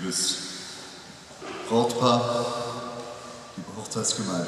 liebes Brautpaar, liebe Hochzeitsgemeinde.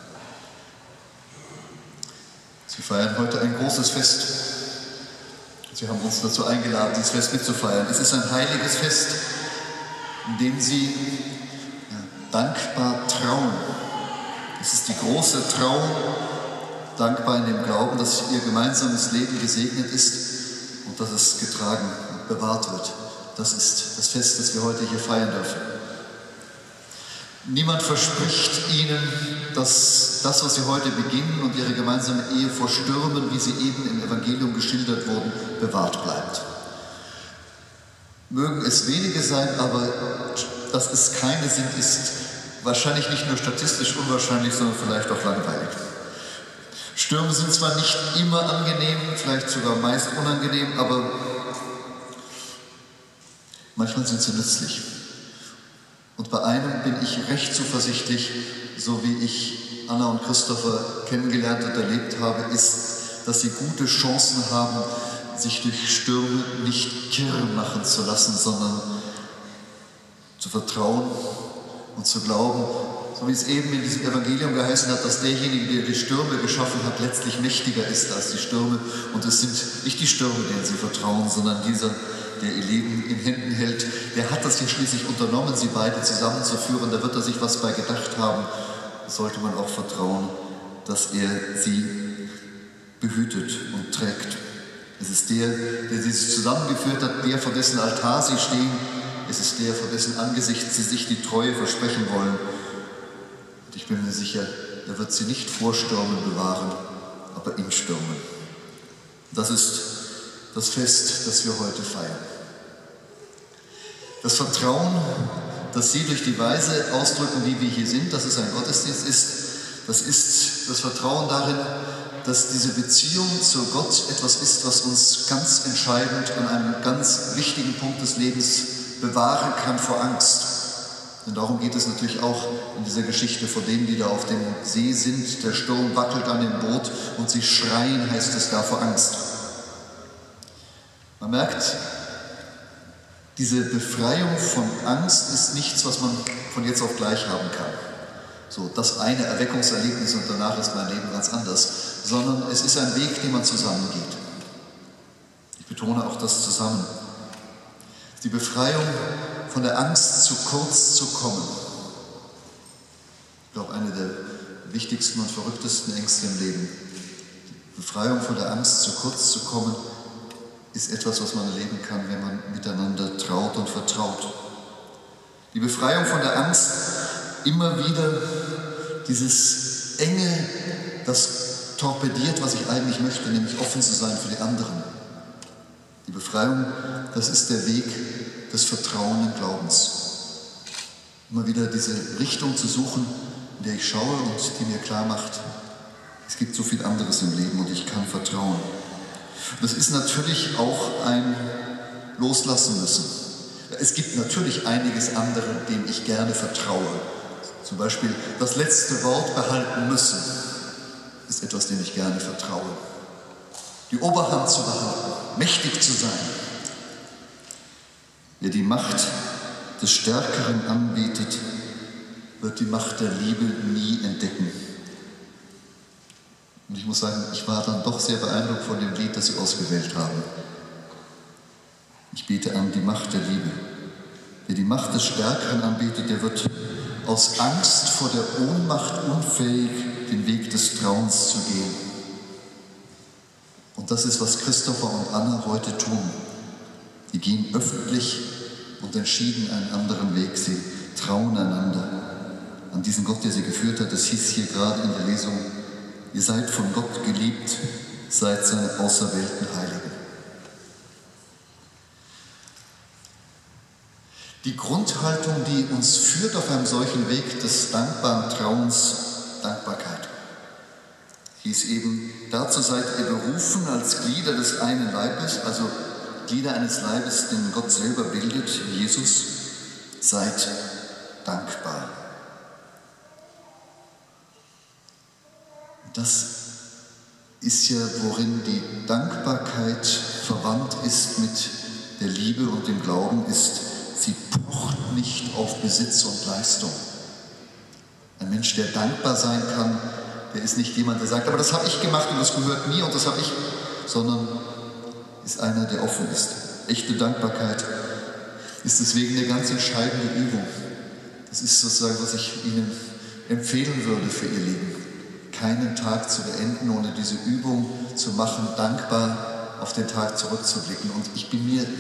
Sie feiern heute ein großes Fest. Sie haben uns dazu eingeladen, dieses Fest mitzufeiern. Es ist ein heiliges Fest, in dem Sie dankbar trauen. Es ist die große Trauung, dankbar in dem Glauben, dass Ihr gemeinsames Leben gesegnet ist und dass es getragen und bewahrt wird. Das ist das Fest, das wir heute hier feiern dürfen. Niemand verspricht Ihnen, dass das, was Sie heute beginnen und Ihre gemeinsame Ehe vor Stürmen, wie sie eben im Evangelium geschildert wurden, bewahrt bleibt. Mögen es wenige sein, aber dass es keine sind, ist wahrscheinlich nicht nur statistisch unwahrscheinlich, sondern vielleicht auch langweilig. Stürme sind zwar nicht immer angenehm, vielleicht sogar meist unangenehm, aber manchmal sind sie nützlich. Und bei einem bin ich recht zuversichtlich, so wie ich Anna und Christopher kennengelernt und erlebt habe, ist, dass sie gute Chancen haben, sich durch Stürme nicht kirre machen zu lassen, sondern zu vertrauen und zu glauben, so wie es eben in diesem Evangelium geheißen hat, dass derjenige, der die Stürme geschaffen hat, letztlich mächtiger ist als die Stürme. Und es sind nicht die Stürme, denen sie vertrauen, sondern dieser, der ihr Leben in Händen hält, der hat das ja schließlich unternommen, sie beide zusammenzuführen. Da wird er sich was bei gedacht haben. Da sollte man auch vertrauen, dass er sie behütet und trägt. Es ist der sie zusammengeführt hat, der, vor dessen Altar sie stehen. Es ist der, vor dessen Angesicht sie sich die Treue versprechen wollen. Und ich bin mir sicher, er wird sie nicht vor Stürmen bewahren, aber in Stürmen. Das ist das Fest, das wir heute feiern. Das Vertrauen, das Sie durch die Weise ausdrücken, wie wir hier sind, dass es ein Gottesdienst ist, das ist das Vertrauen darin, dass diese Beziehung zu Gott etwas ist, was uns ganz entscheidend an einem ganz wichtigen Punkt des Lebens bewahren kann vor Angst. Denn darum geht es natürlich auch in dieser Geschichte vor denen, die da auf dem See sind. Der Sturm wackelt an dem Boot und sie schreien, heißt es da, vor Angst. Man merkt, diese Befreiung von Angst ist nichts, was man von jetzt auf gleich haben kann. So, das eine Erweckungserlebnis und danach ist mein Leben ganz anders. Sondern es ist ein Weg, den man zusammengeht. Ich betone auch das Zusammen. Die Befreiung von der Angst, zu kurz zu kommen. Ich glaube, eine der wichtigsten und verrücktesten Ängste im Leben. Die Befreiung von der Angst, zu kurz zu kommen, ist etwas, was man erleben kann, wenn man miteinander traut und vertraut. Die Befreiung von der Angst, immer wieder dieses Enge, das torpediert, was ich eigentlich möchte, nämlich offen zu sein für die anderen. Die Befreiung, das ist der Weg des vertrauenden Glaubens. Immer wieder diese Richtung zu suchen, in der ich schaue und die mir klar macht, es gibt so viel anderes im Leben und ich kann vertrauen. Und das ist natürlich auch ein Loslassen müssen. Es gibt natürlich einiges andere, dem ich gerne vertraue. Zum Beispiel das letzte Wort behalten müssen, ist etwas, dem ich gerne vertraue. Die Oberhand zu behalten, mächtig zu sein. Wer die Macht des Stärkeren anbetet, wird die Macht der Liebe nie entdecken. Und ich muss sagen, ich war dann doch sehr beeindruckt von dem Lied, das Sie ausgewählt haben. Ich bete an die Macht der Liebe. Wer die Macht des Stärkeren anbetet, der wird aus Angst vor der Ohnmacht unfähig, den Weg des Trauens zu gehen. Und das ist, was Christopher und Anna heute tun. Die gehen öffentlich und entschieden einen anderen Weg. Sie trauen einander an diesen Gott, der sie geführt hat. Das hieß hier gerade in der Lesung, ihr seid von Gott geliebt, seid seine auserwählten Heiligen. Die Grundhaltung, die uns führt auf einem solchen Weg des dankbaren Trauens, Dankbarkeit. Hieß eben, dazu seid ihr berufen als Glieder des einen Leibes, also Glieder eines Leibes, den Gott selber bildet, Jesus, seid dankbar. Das ist ja, worin die Dankbarkeit verwandt ist mit der Liebe und dem Glauben, ist, sie pocht pocht nicht auf Besitz und Leistung. Ein Mensch, der dankbar sein kann, der ist nicht jemand, der sagt, aber das habe ich gemacht und das gehört mir und das habe ich, sondern ist einer, der offen ist. Echte Dankbarkeit ist deswegen eine ganz entscheidende Übung. Das ist sozusagen, was ich Ihnen empfehlen würde für Ihr Leben. Keinen Tag zu beenden, ohne diese Übung zu machen, dankbar auf den Tag zurückzublicken. Und ich bin mir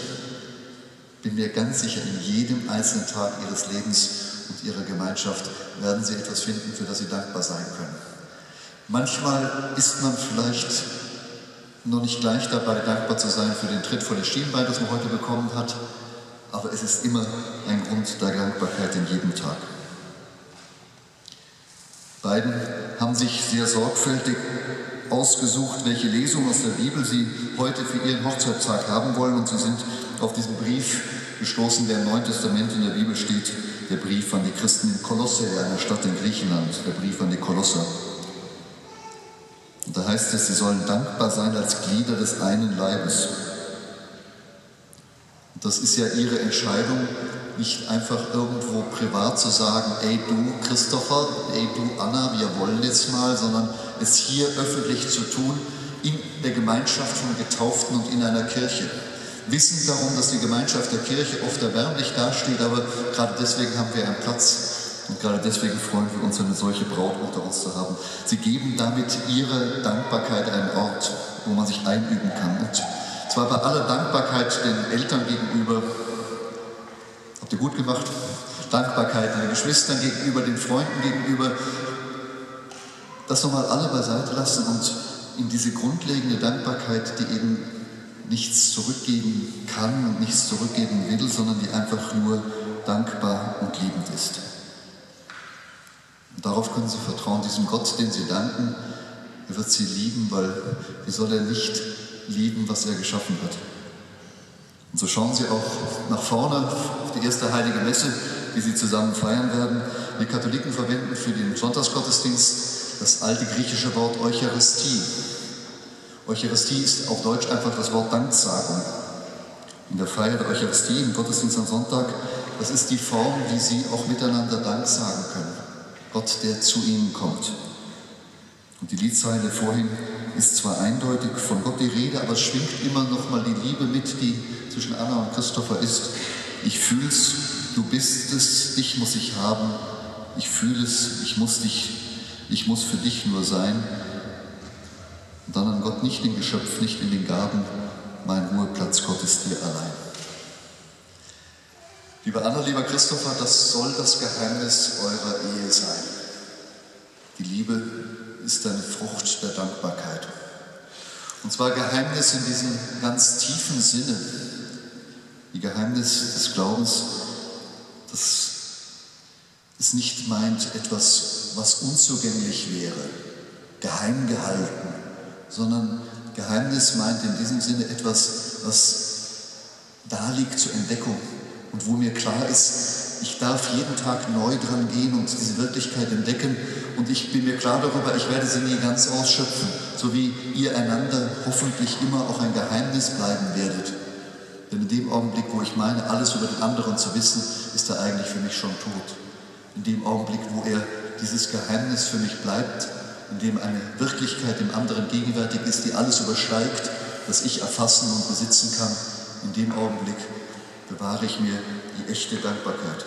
ganz sicher, in jedem einzelnen Tag Ihres Lebens und Ihrer Gemeinschaft werden Sie etwas finden, für das Sie dankbar sein können. Manchmal ist man vielleicht noch nicht gleich dabei, dankbar zu sein für den Tritt vor das Schienbein, das man heute bekommen hat, aber es ist immer ein Grund der Dankbarkeit in jedem Tag. Beiden haben sich sehr sorgfältig ausgesucht, welche Lesung aus der Bibel sie heute für ihren Hochzeitstag haben wollen, und sie sind auf diesen Brief gestoßen, der im Neuen Testament in der Bibel steht, der Brief an die Christen in Kolosse, einer Stadt in Griechenland, der Brief an die Kolosser. Und da heißt es, sie sollen dankbar sein als Glieder des einen Leibes. Und das ist ja ihre Entscheidung, nicht einfach irgendwo privat zu sagen, ey du Christopher, ey du Anna, wir wollen jetzt mal, sondern es hier öffentlich zu tun, in der Gemeinschaft von Getauften und in einer Kirche. Wissend darum, dass die Gemeinschaft der Kirche oft erbärmlich dasteht, aber gerade deswegen haben wir einen Platz und gerade deswegen freuen wir uns, eine solche Braut unter uns zu haben. Sie geben damit ihre Dankbarkeit einen Ort, wo man sich einüben kann. Und zwar bei aller Dankbarkeit den Eltern gegenüber, habt ihr gut gemacht, Dankbarkeit den Geschwistern gegenüber, den Freunden gegenüber, das nochmal alle beiseite lassen und in diese grundlegende Dankbarkeit, die eben nichts zurückgeben kann und nichts zurückgeben will, sondern die einfach nur dankbar und liebend ist. Und darauf können Sie vertrauen, diesem Gott, den Sie danken, er wird Sie lieben, weil wie soll er nicht lieben, was er geschaffen hat? Und so schauen Sie auch nach vorne auf die erste heilige Messe, die Sie zusammen feiern werden. Wir Katholiken verwenden für den Sonntagsgottesdienst das alte griechische Wort Eucharistie. Eucharistie ist auf Deutsch einfach das Wort Danksagung. In der Feier der Eucharistie, im Gottesdienst am Sonntag, das ist die Form, wie Sie auch miteinander Dank sagen können. Gott, der zu Ihnen kommt. Und die Liedzeile vorhin ist zwar eindeutig von Gott die Rede, aber es schwingt immer noch mal die Liebe mit, die zwischen Anna und Christopher ist. Ich fühl's, du bist es, dich muss ich haben. Ich fühle es, ich muss für dich nur sein. Und dann an Gott, nicht in Geschöpf, nicht in den Gaben, mein Ruheplatz, Gott ist dir allein. Liebe Anna, lieber Christopher, das soll das Geheimnis eurer Ehe sein. Die Liebe ist eine Frucht der Dankbarkeit. Und zwar Geheimnis in diesem ganz tiefen Sinne. Die Geheimnis des Glaubens, das es nicht meint, etwas, was unzugänglich wäre, geheim gehalten, sondern Geheimnis meint in diesem Sinne etwas, was da liegt zur Entdeckung und wo mir klar ist, ich darf jeden Tag neu dran gehen und diese Wirklichkeit entdecken, und ich bin mir klar darüber, ich werde sie nie ganz ausschöpfen, so wie ihr einander hoffentlich immer auch ein Geheimnis bleiben werdet. Denn in dem Augenblick, wo ich meine, alles über den anderen zu wissen, ist er eigentlich für mich schon tot. In dem Augenblick, wo er dieses Geheimnis für mich bleibt, in dem eine Wirklichkeit dem anderen gegenwärtig ist, die alles übersteigt, das ich erfassen und besitzen kann, in dem Augenblick bewahre ich mir die echte Dankbarkeit.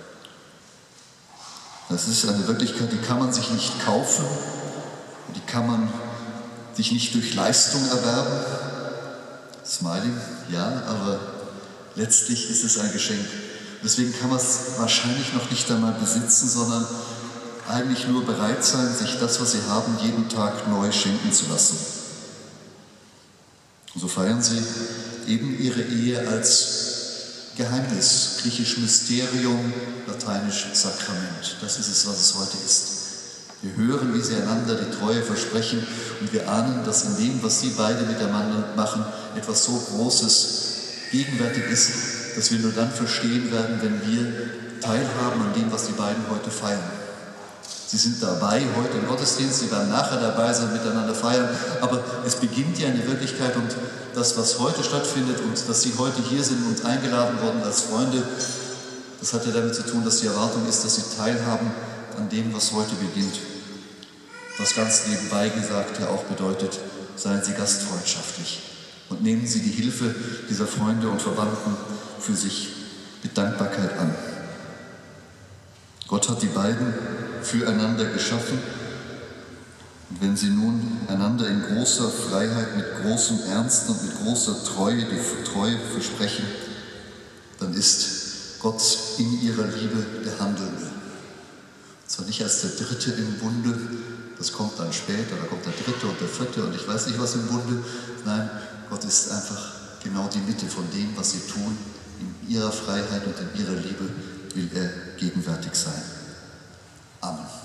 Das ist eine Wirklichkeit, die kann man sich nicht kaufen, die kann man sich nicht durch Leistung erwerben. Smiling, ja, aber letztlich ist es ein Geschenk. Deswegen kann man es wahrscheinlich noch nicht einmal besitzen, sondern eigentlich nur bereit sein, sich das, was sie haben, jeden Tag neu schenken zu lassen. Und so feiern sie eben ihre Ehe als Geheimnis, griechisch Mysterium, lateinisch Sakrament. Das ist es, was es heute ist. Wir hören, wie sie einander die Treue versprechen, und wir ahnen, dass in dem, was sie beide miteinander machen, etwas so Großes gegenwärtig ist, dass wir nur dann verstehen werden, wenn wir teilhaben an dem, was die beiden heute feiern. Sie sind dabei heute im Gottesdienst, sie werden nachher dabei sein, miteinander feiern, aber es beginnt ja eine Wirklichkeit, und das, was heute stattfindet und dass Sie heute hier sind und eingeladen worden als Freunde, Das hat ja damit zu tun, dass die Erwartung ist, dass sie teilhaben an dem, was heute beginnt. Was ganz nebenbei gesagt ja auch bedeutet, seien Sie gastfreundschaftlich und nehmen Sie die Hilfe dieser Freunde und Verwandten für sich mit Dankbarkeit an. Gott hat die beiden füreinander geschaffen. Und wenn sie nun einander in großer Freiheit, mit großem Ernst und mit großer Treue die Treue versprechen, dann ist Gott in ihrer Liebe der Handelnde. Und zwar nicht als der Dritte im Bunde, das kommt dann später, da kommt der Dritte und der Vierte und ich weiß nicht was im Bunde. Nein, Gott ist einfach genau die Mitte von dem, was sie tun. In ihrer Freiheit und in ihrer Liebe will er gegenwärtig sein. Amen.